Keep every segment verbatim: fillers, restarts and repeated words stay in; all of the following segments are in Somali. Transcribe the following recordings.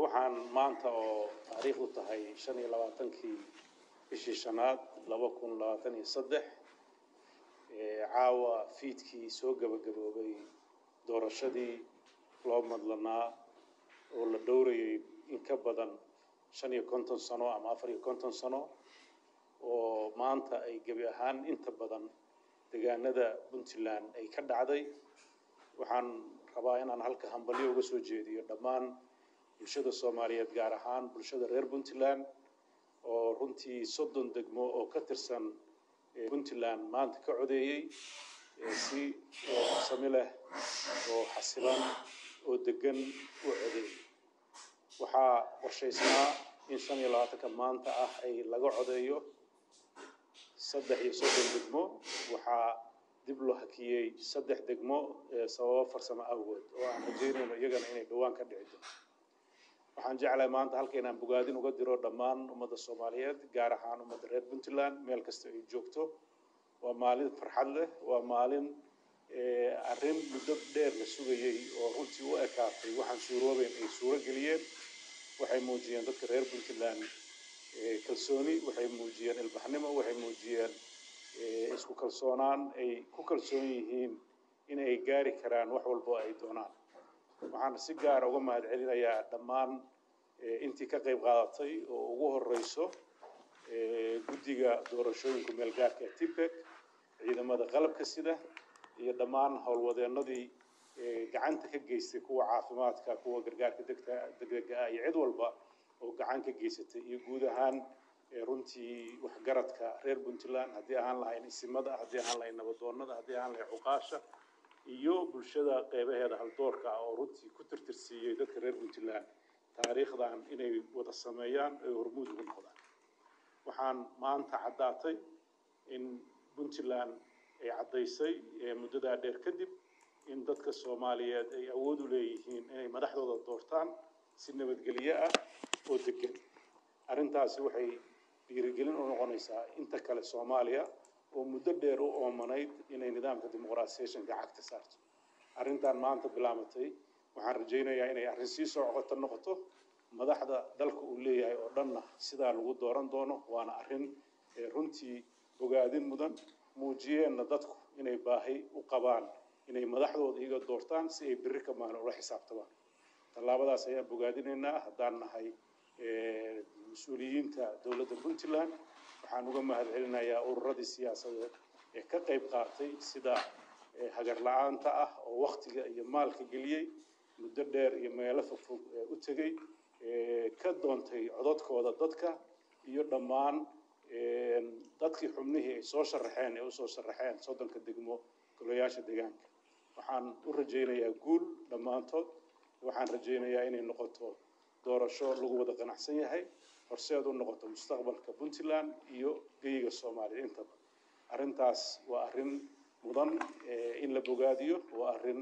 waxaan maanta oo taariikhdu tahay shan iyo labaatankii bishii shanaad laba kun labaatan iyo saddex caawa fiidkii soo gabagaboobay doorashadii loo madlanaa oo la dhowrayay in ka badan shan iyo konton sano ama afar iyo konton sano oo maanta ay gebi ahaan inta badan deegaanada Puntland ay ka dhacday. waxaan rabaa inaan halka hambalyo uga soo jeediyo dhammaan bulshada Soomaaliyeed gaar ahaan bulshada reer Puntland oo runtii soddon degmo oo ka tirsan Puntland maanta ka codeeyay si sami leh oo xasilan oo degan u codeeyay. waxaa qorshaysnaa in shan iyo labaatan maanta ah ay laga codeeyo saddex iyo soddon degmo. waxaa dib loo hakiyay saddex degmo sababo farsamo awgeed oo aan rajeynayno iyagana inay dhawaan ka dhici doonto. waxaan jeclahay maanta halka inaan bogaadin uga diro dhammaan ummadda Soomaaliyeed gaar ahaan ummadda reer Puntland meel kasta ay joogto. waa maalin farxad leh, waa maalin arrin muddo dheer la sugayay oo runtii u ekaatay waxaan suuroobeyn ay suuro geliyeen. waxay muujiyeen dadka reer Puntland kalsooni, waxay muujiyeen ilbaxnimo, waxay muujiyeen isku kalsoonaan ay ku kalsoon yihiin in ay gaari karaan wax walba ay doonaan. waxaan si gaar ah uga mahadcelinayaa dhammaan intii ka qayb qaadatay oo ugu horeyso guddiga doorashooyinka meel gaarka ah TPEC, ciidamada qalabka sida iyo dhammaan howlwadeenadii gacanta ka geystay, kuwa caafimaadka, kuwa gargaarka degdega ah iyo cid walba oo gacan ka geysatay, iyo guud ahaan runtii waxgaradka reer Puntland haddii ahaan lahayn isimada, haddii ahaan lahayn nabadoonnada, haddii ahaan lahayn cuqaasha iyo bulshada qeybaheeda haldoorka ah oo runtii ku tirtirsiiyey dadka reer Puntland taariikhdan inay wada sameeyaan ay hormuud ugu noqdaan. waxaan maanta caddaatay in Puntland ay caddaysay muddadaa dheer kadib in dadka Soomaaliyeed ay awood u leeyihiin inay madaxdooda doortaan si nabadgelyo ah oo degan. arrintaasi waxay dhiirigelin u noqonaysaa inta kale Soomaaliya oo muddo dheer u oomanayd inay nidaamka dimuqraasiyadda gacanta saarto. arrintan maanta bilaabatay waxaan rajaynayaa inay arrin sii soo coqoto noqoto, madaxda dalka uu leeyahay oo dhanna sidaa lagu dooran doono. waana arrin runtii bogaadin mudan, muujiyeenna dadku inay baahi u qabaan inay madaxdooda iyaga doortaan si ay berri ka maalin ula xisaabtamaan. tallaabadaas ayaan bogaadinaynaa haddaan nahay mas-uuliyiinta dowladda Puntland. waxaan uga mahadcelinayaa ururadii siyaasadeed ee ka qayb qaatay sida hagar la'aanta ah oo waqtiga iyo maalka geliyey, muddo dheer iyo meelo fogfog u tegey, ka doontay codadkooda dadka iyo dhammaan dadkii xubnihii ay soo sharaxeen ee u soo sharaxeen soddonka degmo golayaasha deegaanka. waxaan u rajaynayaa guul dhammaantood. waxaan rajaynayaa inay noqoto doorasho lagu wada qanacsan yahay, horseed u noqoto mustaqbalka Puntland iyo geyiga Soomaaliya intaba. arrintaas waa arrin mudan in la bogaadiyo, waa arrin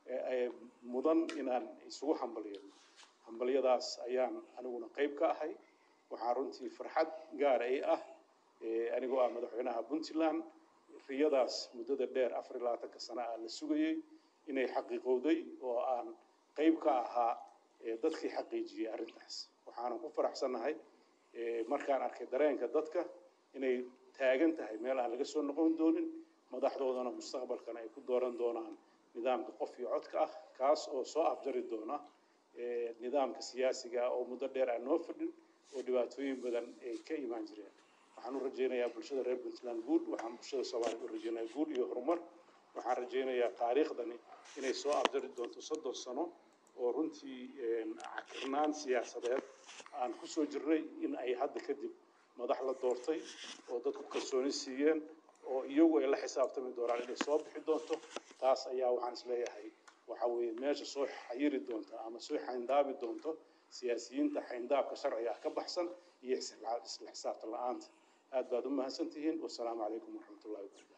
mudan inaan isugu hambaliyo. hambalyadaas ayaan aniguna qayb ka ahay. waxaa runtii farxad gaar ay ah anigoo ah madaxweynaha Puntland riyadaas muddada dheer afar iyo labaatanka sano ah la sugayay inay xaqiiqowday oo aan qayb ka ahaa dadkii xaqiijiyay arrintaas. waxaan ku faraxsanahay markaan arkay dareenka dadka inay taagan tahay meel aan laga soo noqon doonin, madaxdoodana mustaqbalkana ay ku dooran doonaan nidaamka qof iyo codka ah, kaas oo soo afjari doona nidaamka siyaasiga oo muddo dheer aan noo fadhin oo dhibaatooyin badan ay ka imaan jireen. waxaan u rajaynayaa bulshada reer Puntland guul, waxaan bulshada Soomaaliyeed u rajaynayaa guul iyo horumar. waxaan rajaynayaa taariikhdani inay soo afjari doonto soddon sano oo runtii cakirnaan siyaasadeed aan ku soo jirnay in ay hadda kadib madax la doortay oo dadku kalsooni siiyeen oo iyagu ay la xisaabtami doonaan inay soo bixi doonto. taas ayaa waxaan isleeyahay waxa weeye meesha soo xayiri doonta ama soo xayndaabi doonto siyaasiyiinta xayndaabka sharciga ah ka baxsan iyo isla xisaabtan la'aanta. aad baad u mahadsantihiin. wassalaamu calaykum waraxmatullaahi wabarakaatu.